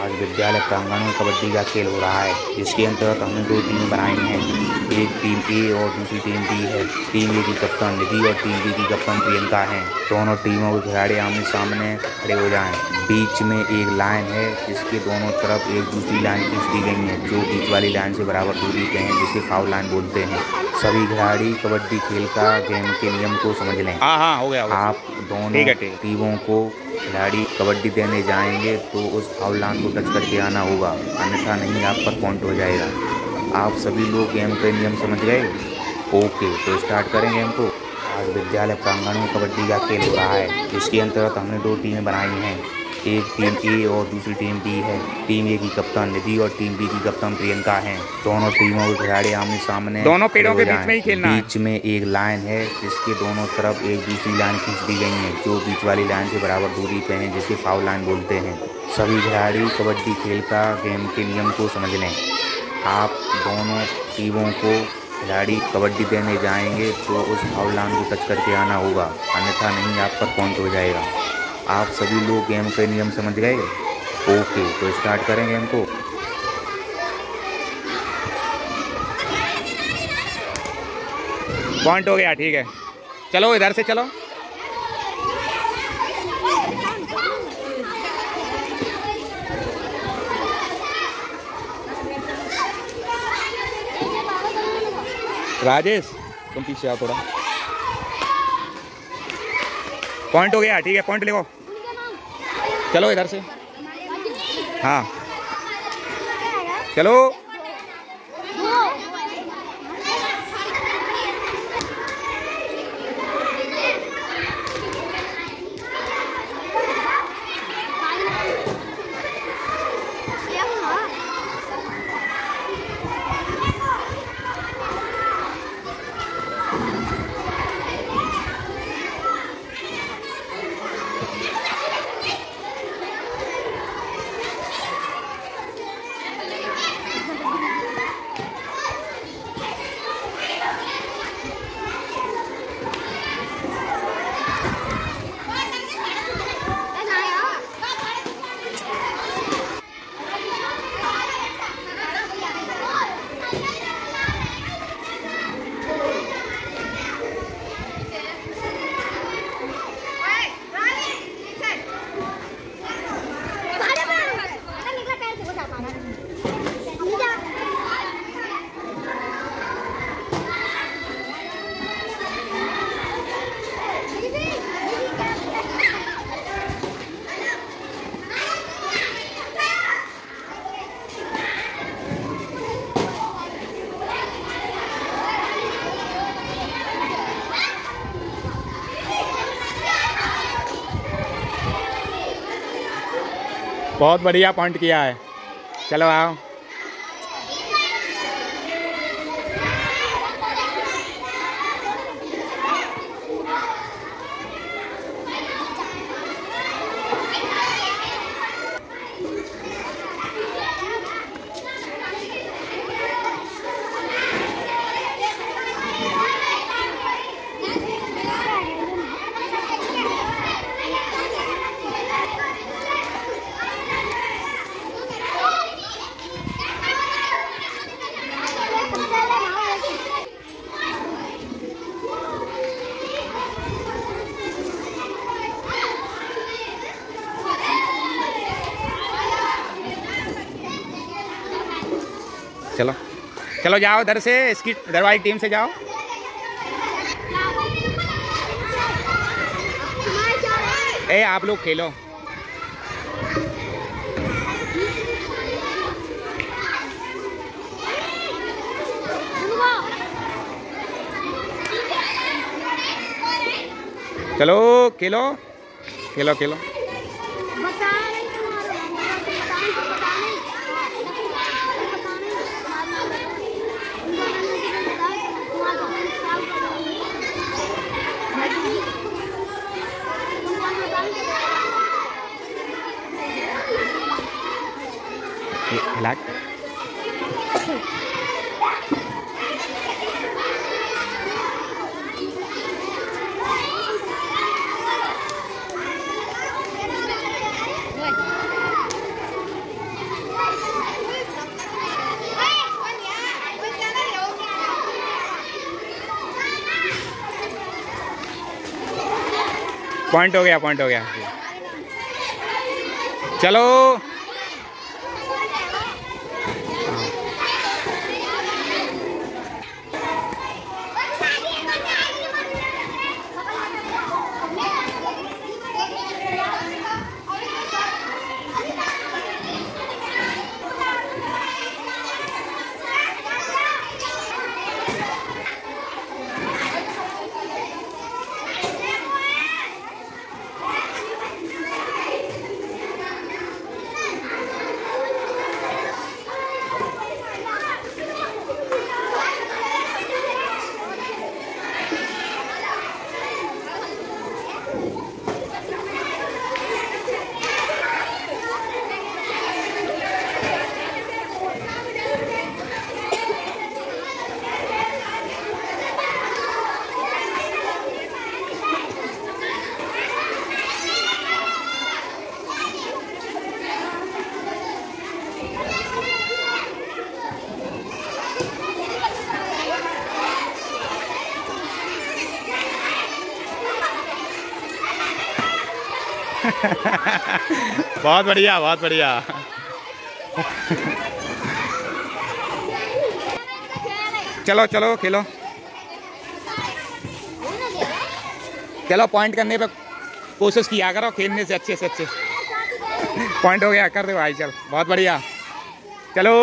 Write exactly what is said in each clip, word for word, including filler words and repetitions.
आज विद्यालय प्रांगण में कबड्डी का खेल हो रहा है, जिसके अंतर्गत हमने दो टीमें बनाई हैं। एक टीम ए और दूसरी टीम बी है। टीम ए की कप्तान निधि और टीम बी की कप्तान प्रियंका हैं। दोनों टीमों के खिलाड़ी आमने सामने खड़े हो जाएं। बीच में एक लाइन है, जिसके दोनों तरफ एक दूसरी लाइन खींच दी गई है, जो बीच वाली लाइन से बराबर दूरी पे है, जिसे फाउल लाइन बोलते हैं। सभी खिलाड़ी कबड्डी खेल का गेम के नियम को समझ लें। हाँ हाँ हो गया, हो गया। आप दोनों टीमों को खिलाड़ी कबड्डी देने जाएंगे तो उस फाउल लाइन को टच करके आना होगा, अन्यथा नहीं आप पर पॉइंट हो जाएगा। आप सभी लोग गेम के नियम समझ गए? ओके, तो स्टार्ट करें गेम को। आज विद्यालय प्रांगण में कबड्डी का खेल हो रहा है, जिसके अंतर्गत हमने दो टीमें बनाई हैं। एक टीम ए और दूसरी टीम बी है। टीम ए की कप्तान निधि और टीम बी की कप्तान प्रियंका हैं। दोनों टीमों के खिलाड़ी आमने सामने दोनों पेड़ों के बीच में ही खेलना है। बीच में एक लाइन है, जिसके दोनों तरफ एक दूसरी लाइन खींच दी गई है, जो बीच वाली लाइन से बराबर दूरी पे है, जिसे फाउल लाइन बोलते हैं। सभी खिलाड़ी कबड्डी खेल का गेम के नियम को समझ लें। आप दोनों टीमों को खिलाड़ी कबड्डी देने जाएंगे तो उस फाउल लाइन को टच करके आना होगा, अन्यथा नहीं आप पर पॉइंट हो जाएगा। आप सभी लोग गेम के नियम समझ गए? ओके, तो स्टार्ट करें गेम को। पॉइंट हो गया, ठीक है। चलो इधर से चलो। राजेश तुम पीछे आओ थोड़ा। पॉइंट हो गया, ठीक है, पॉइंट लिखो। चलो इधर से। हाँ चलो। बहुत बढ़िया पॉइंट किया है। चलो आओ। चलो चलो जाओ इधर से, इसकी इधर वाली टीम से जाओ। ए आप लोग खेलो। चलो खेलो खेलो खेलो। Black. पॉइंट हो गया, पॉइंट हो गया। चलो बहुत बढ़िया, बहुत बढ़िया। चलो चलो खेलो, चलो पॉइंट करने पे कोशिश किया करो, खेलने से अच्छे से अच्छे। पॉइंट हो गया, कर दो भाई, चल बहुत बढ़िया। चलो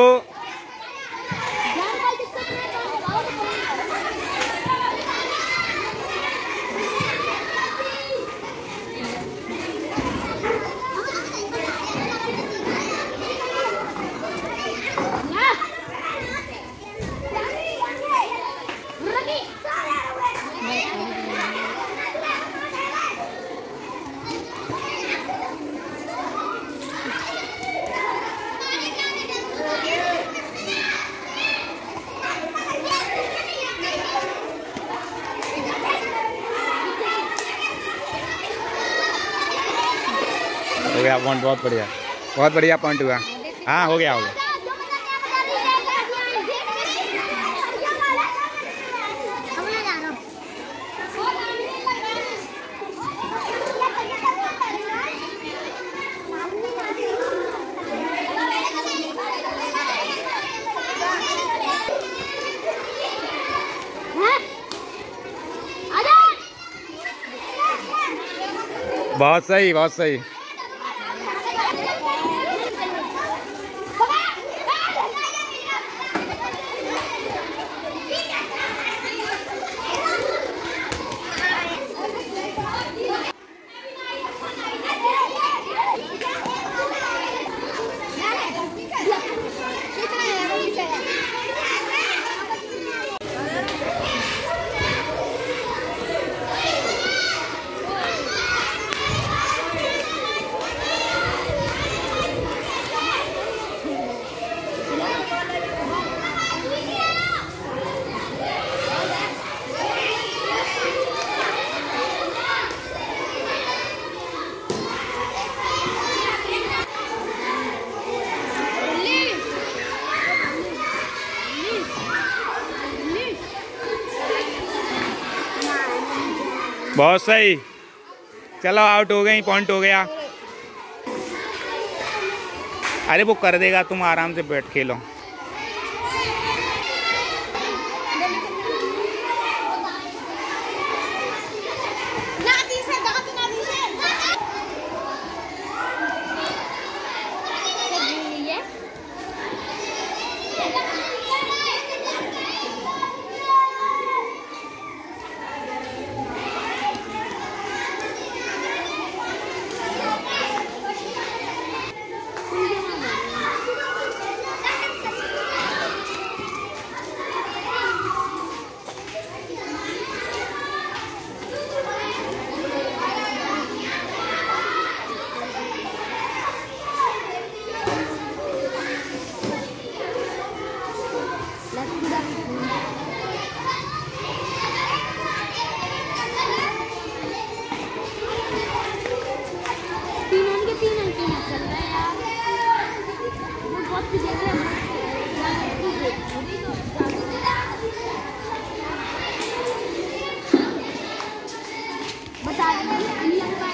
हो गया पॉइंट, बहुत बढ़िया, बहुत बढ़िया पॉइंट हुआ। हाँ हो गया, हो गया। बहुत सही, बहुत सही। बहुत सही, चलो आउट हो गई, पॉइंट हो गया। अरे वो कर देगा, तुम आराम से बैठ खेलो। बता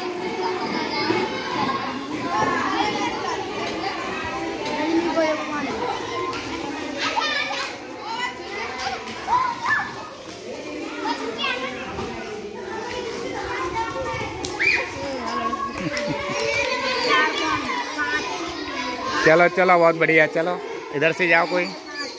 चलो चलो बहुत बढ़िया। चलो इधर से जाओ कोई।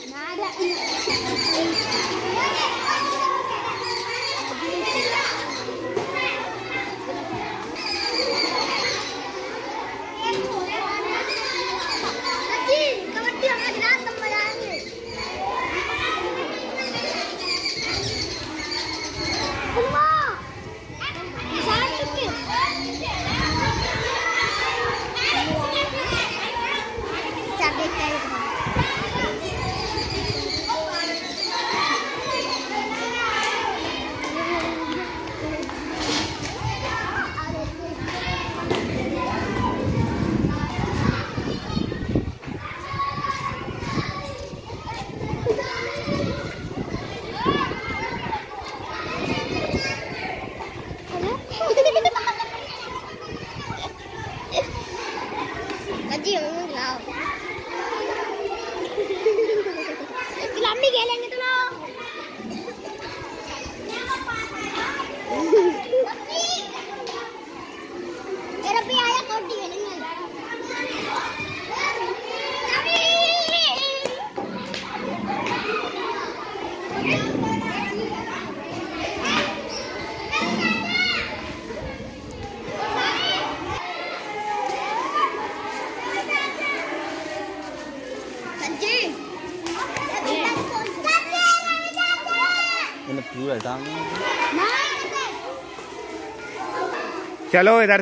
चलो इधर।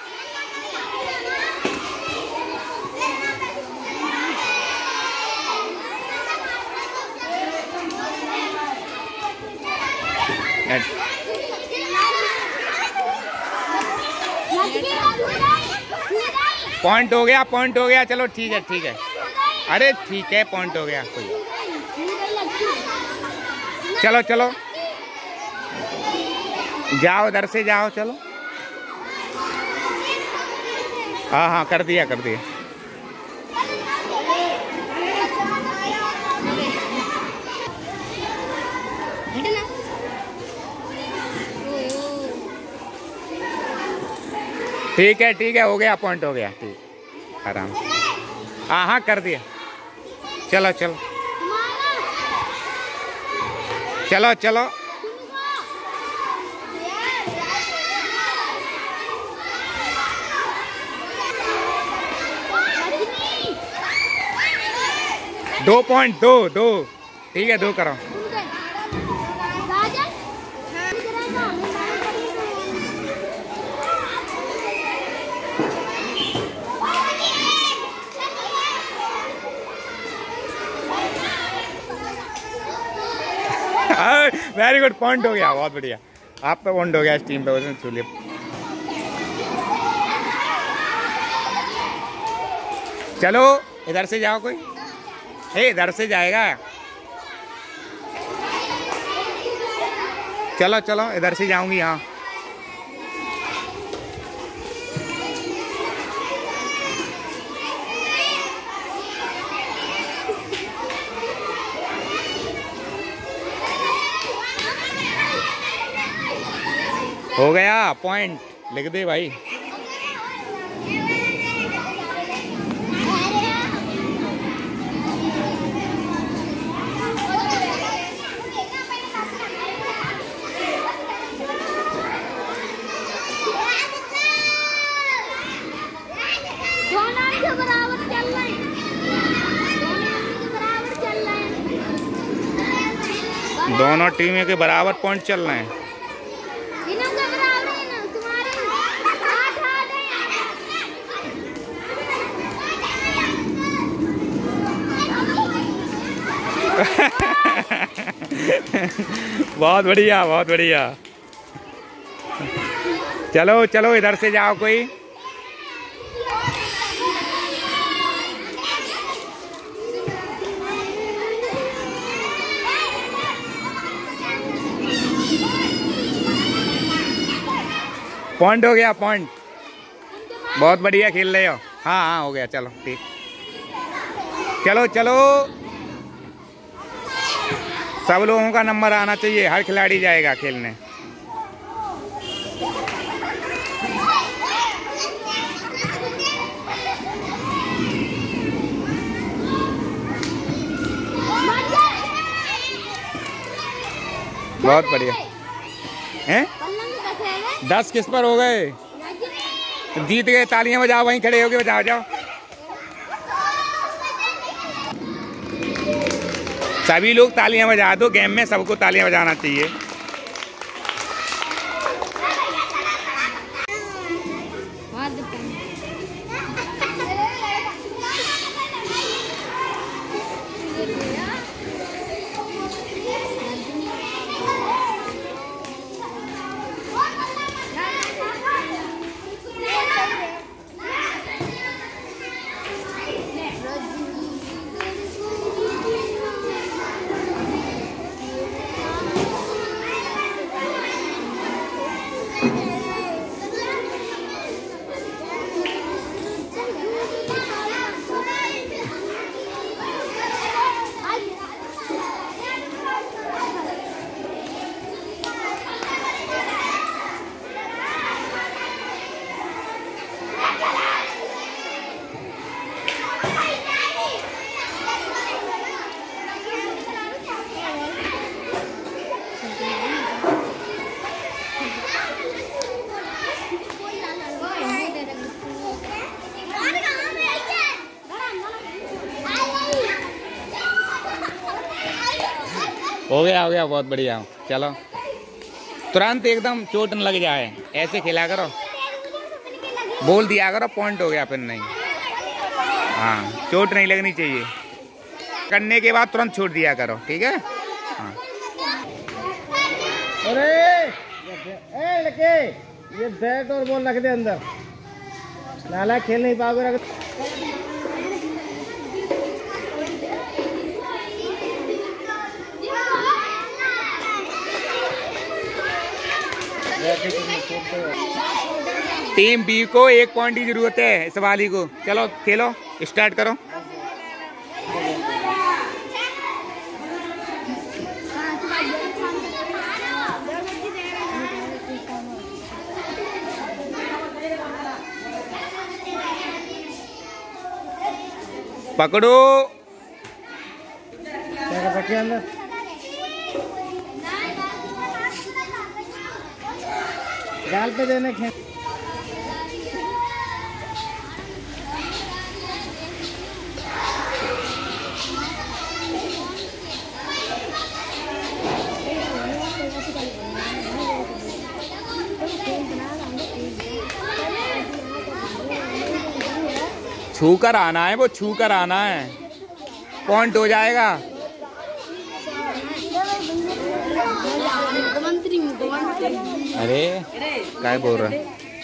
पॉइंट हो गया, पॉइंट हो गया। चलो ठीक है ठीक है। अरे ठीक है पॉइंट हो गया कोई। चलो चलो जाओ इधर से जाओ। चलो हाँ हाँ कर दिया कर दिया। ठीक है ठीक है हो गया पॉइंट हो गया। ठीक आराम। हाँ हाँ कर दिया। चलो चलो चलो चलो दो पॉइंट दो दो। ठीक है दो करो। वेरी गुड पॉइंट हो गया बहुत बढ़िया। आप पे पॉइंट हो गया इस टीम पे। उसने छू लिया। चलो इधर से जाओ कोई। हे इधर से जाएगा। चलो चलो इधर से जाऊंगी। हाँ हो गया पॉइंट। लिख दे भाई। दोनों टीमें के बराबर पॉइंट चल रहे हैं। बहुत बढ़िया बहुत बढ़िया। चलो चलो इधर से जाओ कोई। पॉइंट हो गया पॉइंट। बहुत बढ़िया खेल रहे हो। हाँ हाँ हो गया। चलो ठीक। चलो चलो सब लोगों का नंबर आना चाहिए। हर खिलाड़ी जाएगा खेलने। बहुत बढ़िया हैं। दस किस पर हो गए? तो जीत गए। तालियां बजाओ, वहीं खड़े हो गए, बजाओ जाओ। सभी लोग तालियां बजा दो। गेम में सबको तालियां बजाना चाहिए। हो गया हो गया, बहुत बढ़िया। चलो तुरंत एकदम चोट न लग जाए, ऐसे खेला करो। बोल दिया करो पॉइंट हो गया, फिर नहीं। हाँ, चोट नहीं लगनी चाहिए। करने के बाद तुरंत छोड़ दिया करो, ठीक है। हाँ। अरे ए लड़के, ये बैट और बॉल रख दे अंदर, नाला खेल नहीं पाओगे। रख टीम बी को एक पॉइंट की जरूरत है, इस वाली को। चलो खेलो, स्टार्ट करो। पकड़ो। अंदर गाल पे देने खेल। छू कर आना है, वो छू कर आना है, पॉइंट हो जाएगा। अरे क्या बोल रहा है?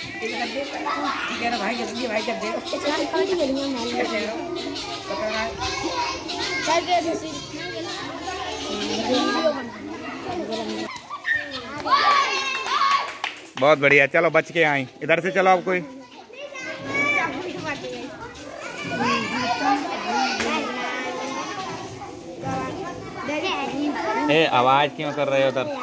बहुत बढ़िया। चलो बच के आई, इधर से चलो। अब कोई ए, आवाज क्यों कर रहे हो उधर?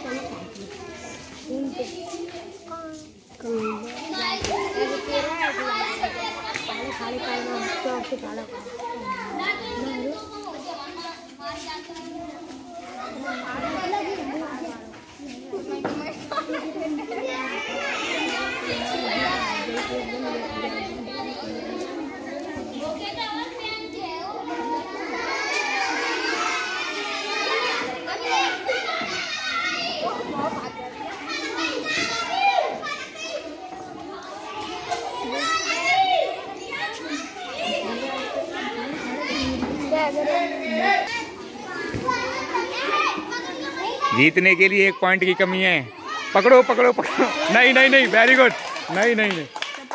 जीतने के लिए एक पॉइंट की कमी है। पकड़ो पकड़ो पकड़ो। नहीं नहीं नहीं, वेरी गुड। नहीं नहीं नहीं।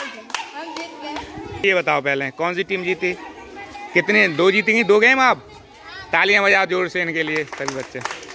ये बताओ पहले कौन सी टीम जीती? कितने? दो जीतेंगी, दो गेम। आप तालियां बजाओ जोर से इनके लिए, सभी बच्चे।